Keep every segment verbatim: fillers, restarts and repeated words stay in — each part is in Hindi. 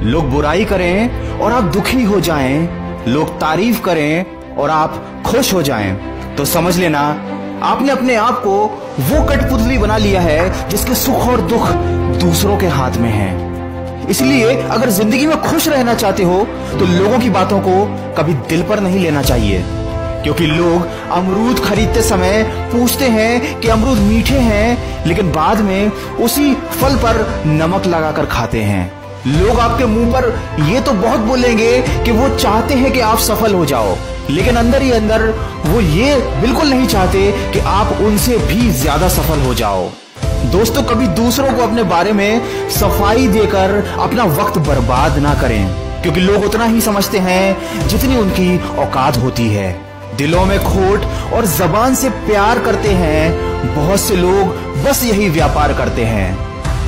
लोग बुराई करें और आप दुखी हो जाएं, लोग तारीफ करें और आप खुश हो जाएं, तो समझ लेना आपने अपने आप को वो कठपुतली बना लिया है जिसके सुख और दुख दूसरों के हाथ में है। इसलिए अगर जिंदगी में खुश रहना चाहते हो तो लोगों की बातों को कभी दिल पर नहीं लेना चाहिए, क्योंकि लोग अमरूद खरीदते समय पूछते हैं कि अमरूद मीठे हैं, लेकिन बाद में उसी फल पर नमक लगाकर खाते हैं। लोग आपके मुंह पर ये तो बहुत बोलेंगे कि वो चाहते हैं कि आप सफल हो जाओ, लेकिन अंदर ही अंदर वो ये बिल्कुल नहीं चाहते कि आप उनसे भी ज्यादा सफल हो जाओ। दोस्तों, कभी दूसरों को अपने बारे में सफाई देकर अपना वक्त बर्बाद ना करें, क्योंकि लोग उतना ही समझते हैं जितनी उनकी औकात होती है। दिलों में खोट और जबान से प्यार करते हैं, बहुत से लोग बस यही व्यापार करते हैं।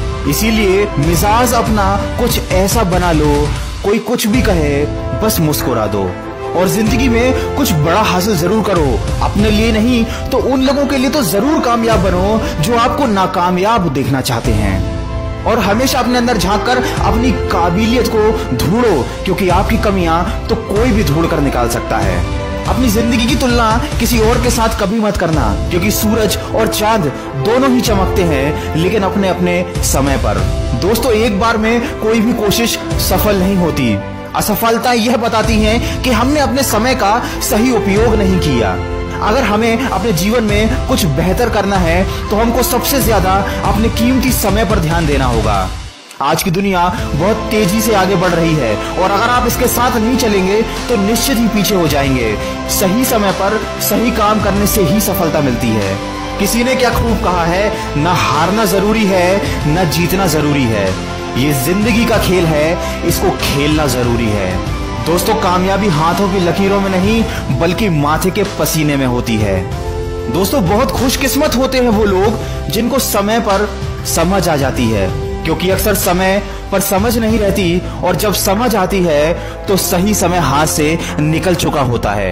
इसीलिए मिजाज अपना कुछ ऐसा बना लो, कोई कुछ भी कहे बस मुस्कुरा दो, और जिंदगी में कुछ बड़ा हासिल जरूर करो। अपने लिए नहीं तो उन लोगों के लिए तो जरूर कामयाब बनो जो आपको नाकामयाब देखना चाहते हैं। और हमेशा अपने अंदर झांक कर अपनी काबिलियत को ढूंढो, क्योंकि आपकी कमियां तो कोई भी ढूंढ कर निकाल सकता है। अपनी जिंदगी की तुलना किसी और के साथ कभी मत करना, क्योंकि सूरज और चांद दोनों ही चमकते हैं, लेकिन अपने अपने समय पर। दोस्तों, एक बार में कोई भी कोशिश सफल नहीं होती। असफलता यह बताती है कि हमने अपने समय का सही उपयोग नहीं किया। अगर हमें अपने जीवन में कुछ बेहतर करना है तो हमको सबसे ज्यादा अपने कीमती समय पर ध्यान देना होगा। आज की दुनिया बहुत तेजी से आगे बढ़ रही है, और अगर आप इसके साथ नहीं चलेंगे तो निश्चित ही पीछे हो जाएंगे। सही समय पर सही काम करने से ही सफलता मिलती है। किसी ने क्या खूब कहा है, न हारना जरूरी है न जीतना जरूरी है, ये जिंदगी का खेल है, इसको खेलना जरूरी है। दोस्तों, कामयाबी हाथों की लकीरों में नहीं बल्कि माथे के पसीने में होती है। दोस्तों, बहुत खुशकिस्मत होते हैं वो लोग जिनको समय पर समझ आ जाती है, क्योंकि अक्सर समय पर समझ नहीं रहती, और जब समझ आती है तो सही समय हाथ से निकल चुका होता है।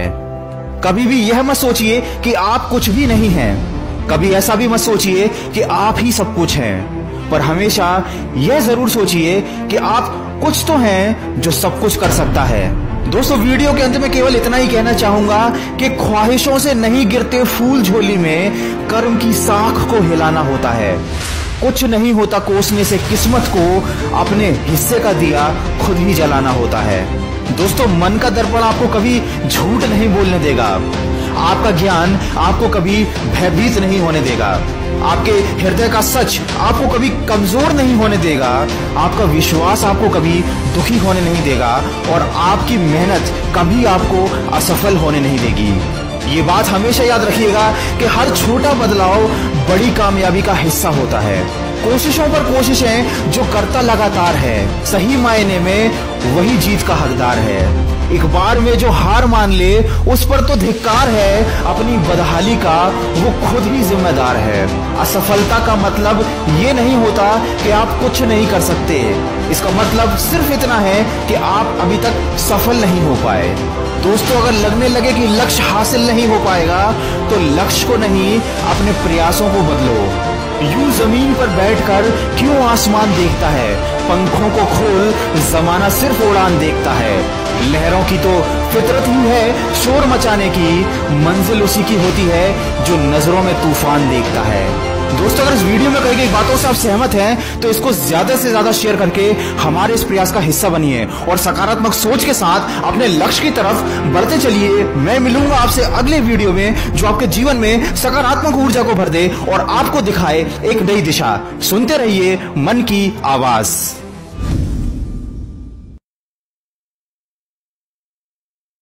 कभी भी यह मत सोचिए कि आप कुछ भी नहीं हैं, कभी ऐसा भी मत सोचिए कि आप ही सब कुछ हैं, पर हमेशा यह जरूर सोचिए कि आप कुछ तो हैं जो सब कुछ कर सकता है। दोस्तों, वीडियो के अंत में केवल इतना ही कहना चाहूंगा कि ख्वाहिशों से नहीं गिरते फूल झोली में, कर्म की साख को हिलाना होता है। कुछ नहीं होता कोसने से किस्मत को, अपने हिस्से का दिया खुद ही जलाना होता है। दोस्तों, मन का दर्पण आपको कभी झूठ नहीं बोलने देगा, आपका ज्ञान आपको कभी भयभीत नहीं होने देगा, आपके हृदय का सच आपको कभी कमजोर नहीं होने देगा, आपका विश्वास आपको कभी दुखी होने नहीं देगा, और आपकी मेहनत कभी आपको असफल होने नहीं देगी। ये बात हमेशा याद रखिएगा कि हर छोटा बदलाव बड़ी कामयाबी का हिस्सा होता है। कोशिशों पर कोशिशें जो करता लगातार है, सही मायने में वही जीत का हकदार है। एक बार में जो हार मान ले उस पर तो धिक्कार है, अपनी बदहाली का वो खुद ही जिम्मेदार है। असफलता का मतलब ये नहीं होता कि आप कुछ नहीं कर सकते, इसका मतलब सिर्फ इतना है कि आप अभी तक सफल नहीं हो पाए। दोस्तों, अगर लगने लगे कि लक्ष्य हासिल नहीं हो पाएगा तो लक्ष्य को नहीं अपने प्रयासों को बदलो। यूं जमीन पर बैठकर क्यों आसमान देखता है, पंखों को खोल, जमाना सिर्फ उड़ान देखता है। लहरों की तो फितरत ही है शोर मचाने की, मंजिल उसी की होती है जो नजरों में तूफान देखता है। दोस्तों, अगर इस वीडियो में कही गई बातों से आप सहमत हैं तो इसको ज्यादा से ज्यादा शेयर करके हमारे इस प्रयास का हिस्सा बनिए, और सकारात्मक सोच के साथ अपने लक्ष्य की तरफ बढ़ते चलिए। मैं मिलूंगा आपसे अगले वीडियो में जो आपके जीवन में सकारात्मक ऊर्जा को भर दे और आपको दिखाए एक नई दिशा। सुनते रहिए मन की आवाज।